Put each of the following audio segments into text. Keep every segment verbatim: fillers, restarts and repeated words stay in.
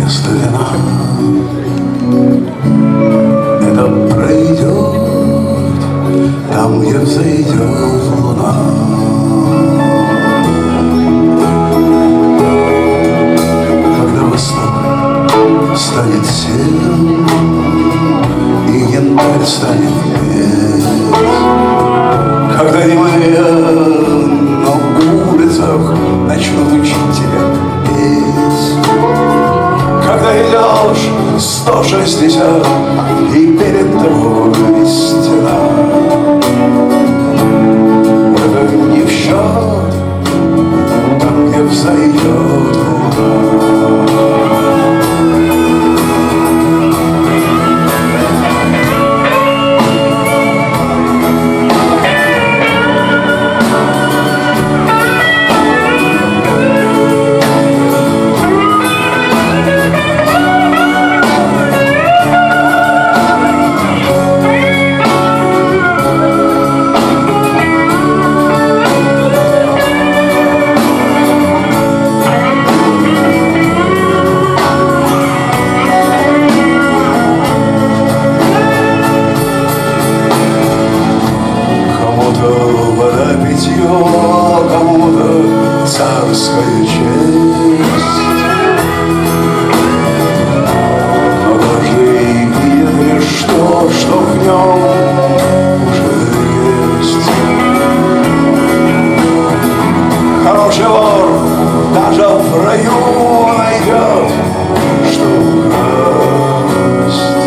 вместо вина. Это пройдет там, где взойдет луна. Когда восток станет севером и янтарь станет петь, когда немые на улицах начнут учить тебя петь, когда идешь сто шестьдесят и перед тобой стена, это не в счет там, где взойдет луна. Вода питье, кому-то царская честь. Но каждый видит лишь то, что в нем уже есть. Хороший вор даже в раю найдет, что украсть.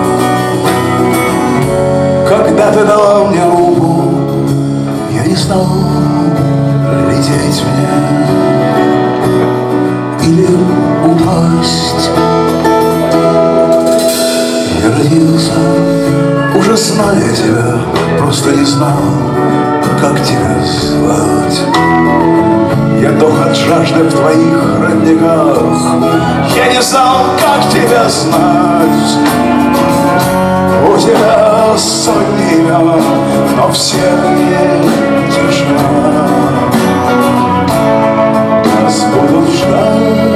Когда ты дала мне руку, я не знал, лететь мне или упасть. Я родился, уже зная тебя, просто не знал, как тебя звать. Я дох от жажды в твоих родниках, я не знал, как тебя знать. У тебя сотни имен, но все они тишина. Нас будут ждать